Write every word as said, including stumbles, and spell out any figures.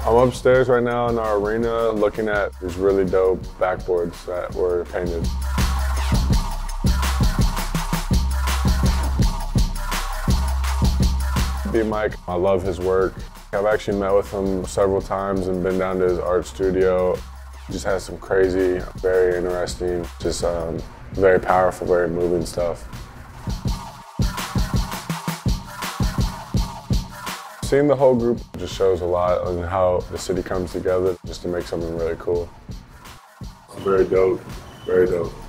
I'm upstairs right now in our arena looking at these really dope backboards that were painted. Bmike, I love his work. I've actually met with him several times and been down to his art studio. He just has some crazy, very interesting, just um, very powerful, very moving stuff. Seeing the whole group just shows a lot on how the city comes together just to make something really cool. Very dope, very dope.